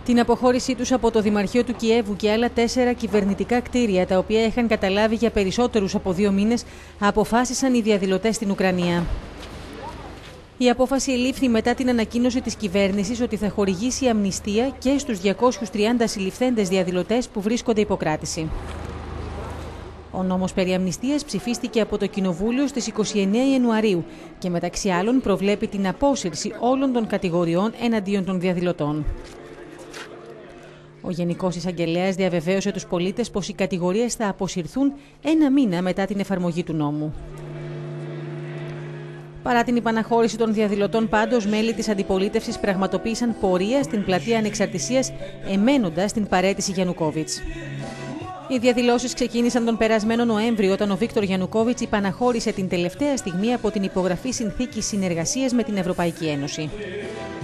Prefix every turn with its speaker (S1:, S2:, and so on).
S1: Την αποχώρησή τους από το Δημαρχείο του Κιέβου και άλλα 4 κυβερνητικά κτίρια, τα οποία είχαν καταλάβει για περισσότερους από 2 μήνες, αποφάσισαν οι διαδηλωτές στην Ουκρανία. Η απόφαση ελήφθη μετά την ανακοίνωση της κυβέρνησης ότι θα χορηγήσει αμνηστία και στους 230 συλληφθέντες διαδηλωτές που βρίσκονται υποκράτηση. Ο νόμος περί αμνηστίας ψηφίστηκε από το Κοινοβούλιο στις 29 Ιανουαρίου και μεταξύ άλλων προβλέπει την απόσυρση όλων των κατηγοριών εναντίον των διαδηλωτών. Ο Γενικός Εισαγγελέας διαβεβαίωσε τους πολίτες πως οι κατηγορίες θα αποσυρθούν 1 μήνα μετά την εφαρμογή του νόμου. Παρά την υπαναχώρηση των διαδηλωτών, πάντως, μέλη της αντιπολίτευσης πραγματοποίησαν πορεία στην πλατεία Ανεξαρτησίας, εμένοντας την παραίτηση Γιαννουκόβιτς. Οι διαδηλώσεις ξεκίνησαν τον περασμένο Νοέμβριο, όταν ο Βίκτορ Γιαννουκόβιτς υπαναχώρησε την τελευταία στιγμή από την υπογραφή συνθήκης συνεργασίας με την Ευρωπαϊκή Ένωση.